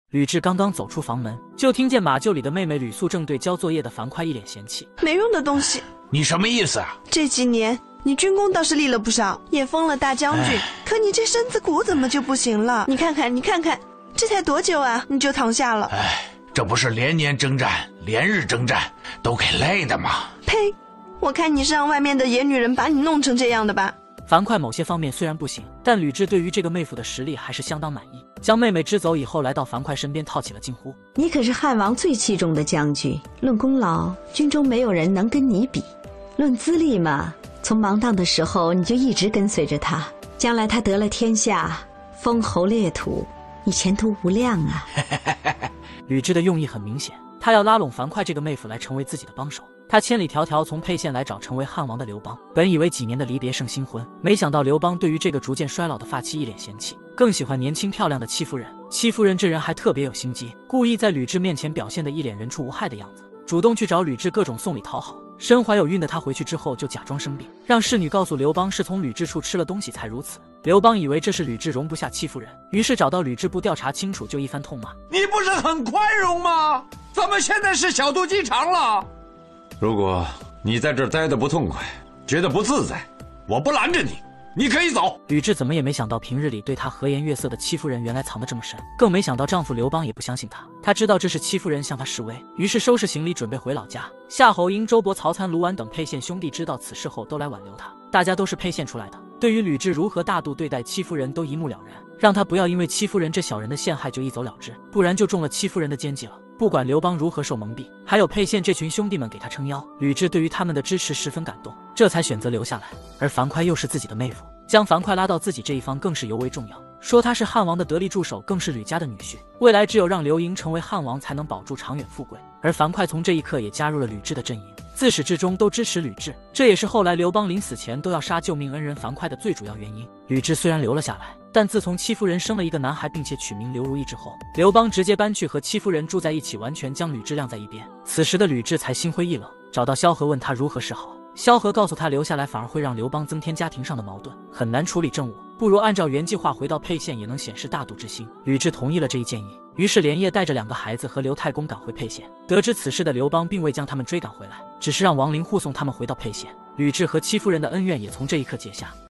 吕雉刚刚走出房门，就听见马厩里的妹妹吕素正对交作业的樊哙一脸嫌弃。 没用的东西！ 你什么意思啊？ 这几年你军功倒是立了不少，也封了大将军，可你这身子骨怎么就不行了？你看看，这才多久啊，你就躺下了？ 这不是连年征战，连日征战，都给累的吗？ 呸！我看你是让外面的野女人把你弄成这样的吧。 樊哙某些方面虽然不行，但吕雉对于这个妹夫的实力还是相当满意。将妹妹支走以后，来到樊哙身边套起了近乎。 你可是汉王最器重的将军，论功劳，军中没有人能跟你比；论资历嘛，从芒砀的时候你就一直跟随着他，将来他得了天下，封侯列土，你前途无量啊。 吕雉的用意很明显，她要拉拢樊哙这个妹夫来成为自己的帮手。他千里迢迢从沛县来找成为汉王的刘邦，本以为几年的离别胜新婚，没想到刘邦对于这个逐渐衰老的发妻一脸嫌弃，更喜欢年轻漂亮的戚夫人。戚夫人这人还特别有心机，故意在吕雉面前表现得一脸人畜无害的样子，主动去找吕雉各种送礼讨好。身怀有孕的她回去之后就假装生病，让侍女告诉刘邦是从吕雉处吃了东西才如此。刘邦以为这是吕雉容不下戚夫人，于是找到吕雉部调查清楚，就一番痛骂。 你不是很宽容吗？怎么现在是小肚鸡肠了？ 如果你在这儿待得不痛快，觉得不自在，我不拦着你，你可以走。 吕雉怎么也没想到平日里对她和颜悦色的戚夫人原来藏得这么深，更没想到丈夫刘邦也不相信她。她知道这是戚夫人向她示威，于是收拾行李准备回老家。夏侯婴、周勃、曹参、卢绾等沛县兄弟知道此事后都来挽留她，大家都是沛县出来的，对于吕雉如何大度对待戚夫人都一目了然，让她不要因为戚夫人这小人的陷害就一走了之，不然就中了戚夫人的奸计了。不管刘邦如何受蒙蔽，还有沛县这群兄弟们给他撑腰，吕雉对于他们的支持十分感动，这才选择留下来。而樊哙又是自己的妹夫，将樊哙拉到自己这一方更是尤为重要，说他是汉王的得力助手，更是吕家的女婿，未来只有让刘盈成为汉王才能保住长远富贵。而樊哙从这一刻也加入了吕雉的阵营，自始至终都支持吕雉，这也是后来刘邦临死前都要杀救命恩人樊哙的最主要原因。吕雉虽然留了下来，但自从戚夫人生了一个男孩并且取名刘如意之后，刘邦直接搬去和戚夫人住在一起，完全将吕雉晾在一边。此时的吕雉才心灰意冷，找到萧何问他如何是好。萧何告诉他，留下来反而会让刘邦增添家庭上的矛盾，很难处理政务，不如按照原计划回到沛县，也能显示大度之心。吕雉同意了这一建议，于是连夜带着2个孩子和刘太公赶回沛县。得知此事的刘邦并未将他们追赶回来，只是让王陵护送他们回到沛县。吕雉和戚夫人的恩怨也从这一刻结下。